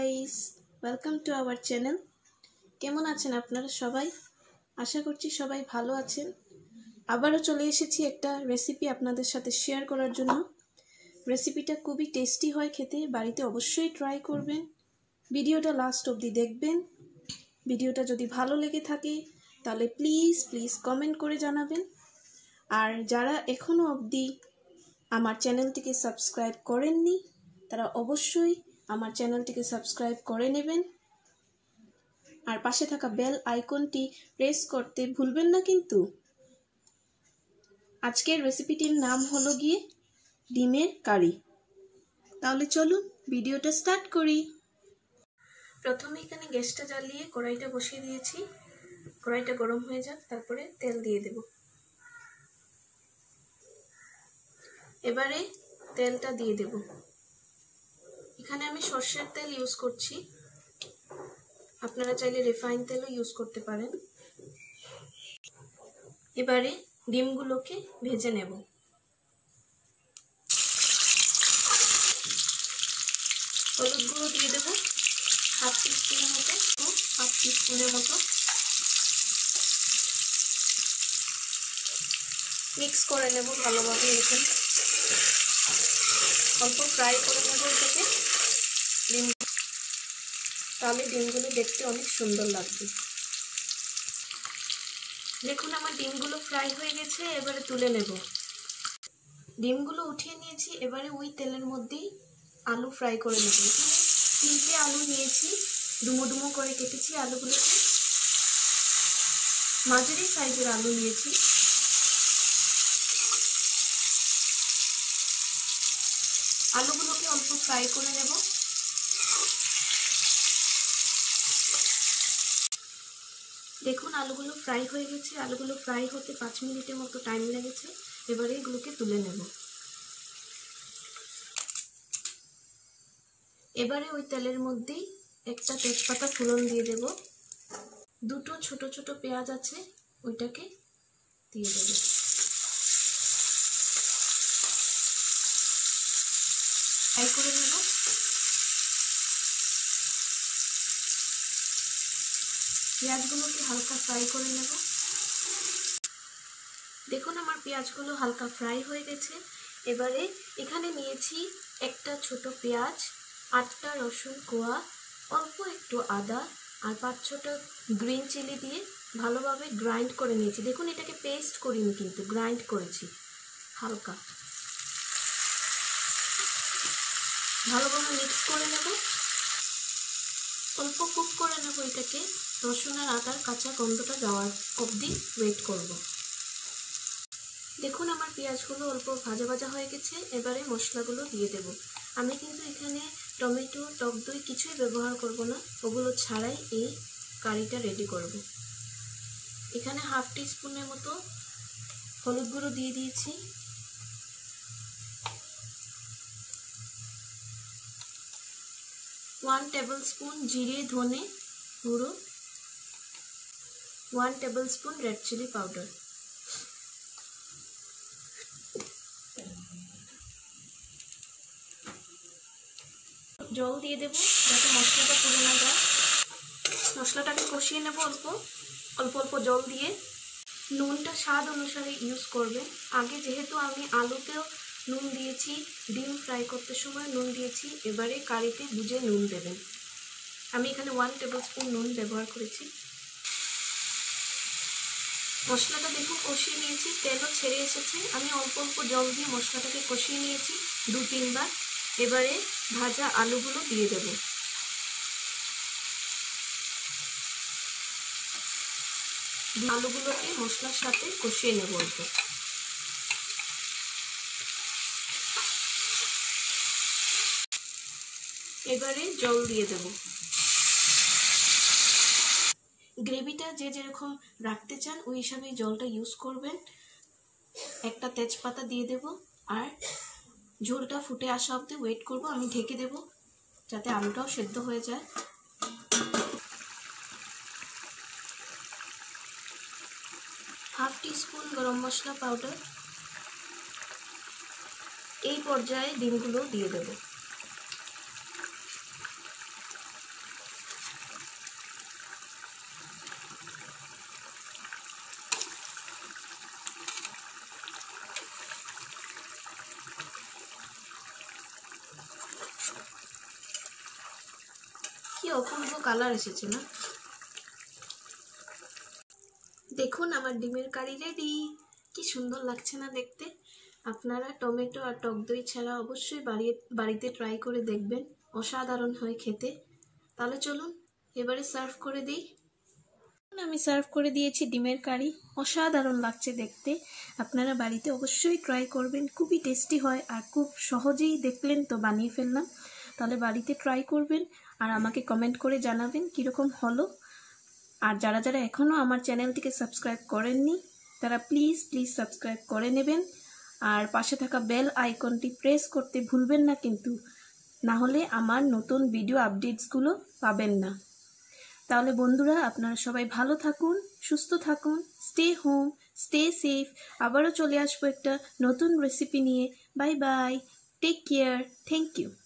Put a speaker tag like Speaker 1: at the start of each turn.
Speaker 1: Guys, welcome to our channel. কেমন আছেন আপনারা সবাই? আশা করছি সবাই ভালো আছেন। আবারও চলে এসেছি একটা রেসিপি আপনাদের সাথে শেয়ার করার জন্য। রেসিপিটা খুবই টেস্টি হয় খেতে, বাড়িতে অবশ্যই ট্রাই করবেন। ভিডিওটা লাস্ট অবধি দেখবেন। ভিডিওটা যদি ভালো লেগে থাকে তাহলে প্লিজ কমেন্ট করে জানাবেন। আর যারা এখনও অবধি আমার চ্যানেলটিকে সাবস্ক্রাইব করেননি তারা অবশ্যই আমার চ্যানেলটিকে সাবস্ক্রাইব করে নেবেন। আর পাশে থাকা বেল আইকনটি প্রেস করতে ভুলবেন না কিন্তু। আজকের রেসিপিটির নাম হলো গিয়ে ডিমের কারি। তাহলে চলুন ভিডিওটা স্টার্ট করি। প্রথমে এখানে গ্যাসটা জ্বালিয়ে কড়াইটা বসিয়ে দিয়েছি। কড়াইটা গরম হয়ে যাক, তারপরে তেল দিয়ে দেব। এবারে তেলটা দিয়ে দেব। এখানে আমি সরষের তেল ইউজ করছি, আপনারা চাইলে রিফাইন তেলও ইউজ করতে পারেন। এবারে ডিমগুলোকে ভেজে নেব। হলুদ গুঁড়ো দিয়ে দেব হাফ টিস্পুনের মতো। মিক্স করে নেব ভালোভাবে। এরকম অল্প ফ্রাই করে নেব এটাকে, তাহলে ডিমগুলো দেখতে অনেক সুন্দর লাগবে। দেখুন আমার ডিমগুলো ফ্রাই হয়ে গেছে, এবারে তুলে নেব। ডিমগুলো উঠিয়ে নিয়েছি, এবারে ওই তেলের মধ্যেই আলু ফ্রাই করে নেব। এখানে 3টে আলু নিয়েছি, ডুমো ডুমো করে কেটেছি আলুগুলোকে। মাঝারি সাইজের আলু নিয়েছি। আলুগুলোকে অল্প ফ্রাই করে নেব। দেখুন আলুগুলো ফ্রাই হয়ে গেছে। আলুগুলো ফ্রাই হতে 5 মিনিটের মতো টাইম লেগেছে। এবারে এগুলোকে তুলে নেব। এবারে ওই তেলের মধ্যেই একটা তেজপাতা ফোড়ন দিয়ে দেব। 2টো ছোট ছোট পেঁয়াজ আছে, ওইটাকে দিয়ে দেব। ফ্রাই করে নেব। পেঁয়াজগুলোকে হালকা ফ্রাই করে নেব। দেখুন আমার পেঁয়াজগুলো হালকা ফ্রাই হয়ে গেছে। এবারে এখানে নিয়েছি একটা ছোট পেঁয়াজ, 8টা রসুন কোয়া, অল্প একটু আদা আর 5-6টা গ্রিন চিলি দিয়ে ভালোভাবে গ্রাইন্ড করে নিয়েছি। দেখুন এটাকে পেস্ট করিনি, কিন্তু গ্রাইন্ড করেছি হালকা। ভালোভাবে মিক্স করে নেব। অল্প কুক করে নেব এটাকে। রসুন আর আদার কাঁচা গন্ধটা যাওয়ার অবধি ওয়েট করব। দেখুন আমার পেঁয়াজগুলো অল্প ভাজা ভাজা হয়ে গেছে। এবারে মশলাগুলো দিয়ে দেব। আমি কিন্তু এখানে টমেটো, টক দই কিছুই ব্যবহার করব না, ওগুলো ছাড়াই এই কারিটা রেডি করব। এখানে হাফ টিস্পুনের মতো হলুদ গুঁড়ো দিয়ে দিয়েছি। 1 টেবিল স্পুন জিরে ধনে গুঁড়ো, 1 tablespoon red chilli powder. জল দিয়ে দেব যাতে মশলাটা পুড়ে না যায়। মশলাটাকে কষিয়ে নেব অল্প অল্প জল দিয়ে। নুনটা স্বাদ অনুসারে ইউজ করবেন। আগে যেহেতু আমি আলুতেও নুন দিয়েছি, ডিম ফ্রাই করতে সময় নুন দিয়েছি, এবারে কারিতে বুঝে নুন দেবেন। আমি এখানে 1 টেবিল স্পুন নুন ব্যবহার করেছি। মশলাটা দেখুন কষিয়ে নিয়েছি, তেলও ছেড়ে এসেছে। আমি অল্প জল দিয়ে মশলাটাকে কষিয়ে নিয়েছি 2-3 বার। এবারে ভাজা আলুগুলো দিয়ে দেব। আলুগুলোকে মশলার সাথে কষিয়ে নেব অল্প। এবারে জল দিয়ে দেব। গ্রেভিটা যে যেরকম রাখতে চান ওই হিসাবে জলটা ইউজ করবেন। একটা তেজপাতা দিয়ে দেব আর ঝোলটা ফুটে আসা অবধি ওয়েট করব। আমি ঢেকে দেব যাতে আলুটাও সেদ্ধ হয়ে যায়। হাফ টিস্পুন গরম মশলা পাউডার। এই পর্যায়ে ডিমগুলো দিয়ে দেব। কি অপূর্ব কালার এসেছে না? দেখুন আমার ডিমের কারি রেডি। কি সুন্দর লাগছে না দেখতে? আপনারা টমেটো আর টক দই ছাড়া অবশ্যই বাড়িতে ট্রাই করে দেখবেন, অসাধারণ হয় খেতে। তাহলে চলুন এবারে সার্ভ করে দিই। আমি সার্ভ করে দিয়েছি ডিমের কারি, অসাধারণ লাগছে দেখতে। আপনারা বাড়িতে অবশ্যই ট্রাই করবেন, খুবই টেস্টি হয় আর খুব সহজেই দেখলেন তো বানিয়ে ফেললাম। তাহলে বাড়িতে ট্রাই করবেন আর আমাকে কমেন্ট করে জানাবেন কীরকম হলো। আর যারা যারা এখনও আমার চ্যানেলটিকে সাবস্ক্রাইব করেননি তারা প্লিজ সাবস্ক্রাইব করে নেবেন আর পাশে থাকা বেল আইকনটি প্রেস করতে ভুলবেন না কিন্তু, না হলে আমার নতুন ভিডিও আপডেটসগুলো পাবেন না। তাহলে বন্ধুরা আপনারা সবাই ভালো থাকুন, সুস্থ থাকুন, স্টে হোম, স্টে সেফ। আবারও চলে আসবো একটা নতুন রেসিপি নিয়ে। Bye bye, take care, thank you.